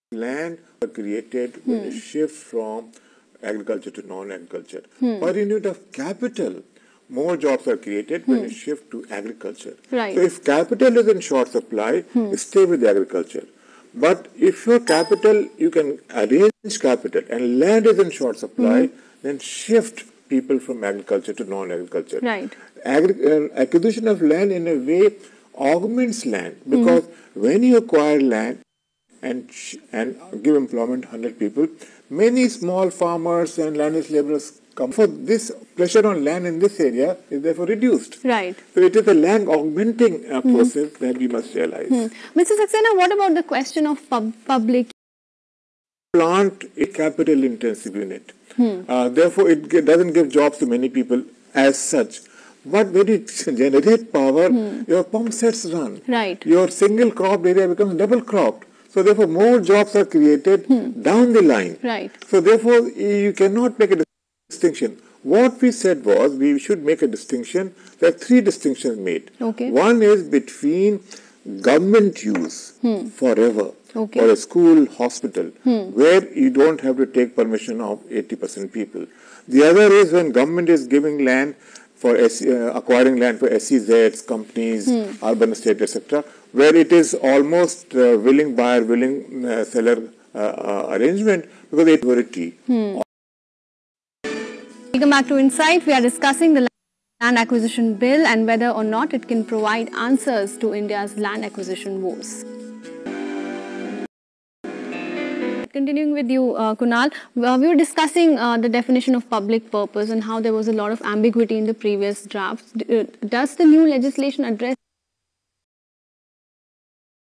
land are created when you shift from agriculture to non-agriculture. Per unit of capital, more jobs are created when you shift to agriculture. Right. So if capital is in short supply, stay with agriculture. But if your capital, you can arrange capital and land is in short supply, then shift people from agriculture to non-agriculture. Right. Acquisition of land in a way augments land, because when you acquire land and give employment to 100 people, many small farmers and landless laborers come. For this pressure on land in this area is therefore reduced. Right. So it is a land augmenting process that we must realize. Mr. Saxena, what about the question of public? Plant a capital intensive unit. Therefore, it doesn't give jobs to many people as such. But when you generate power, your pump sets run. Right. Your single cropped area becomes double cropped. So therefore, more jobs are created down the line. Right. So therefore, you cannot make a distinction. What we said was we should make a distinction. There are three distinctions made. Okay. One is between government use forever. Okay. Or a school, hospital, where you don't have to take permission of 80% people. The other is when government is giving land for acquiring land for SEZs, companies, urban estate, etc., where it is almost willing buyer, willing seller arrangement, because it's authority. Welcome back to Insight. We are discussing the Land Acquisition Bill and whether or not it can provide answers to India's land acquisition woes. Continuing with you, Kunal, we were discussing the definition of public purpose and how there was a lot of ambiguity in the previous drafts. Does the new legislation address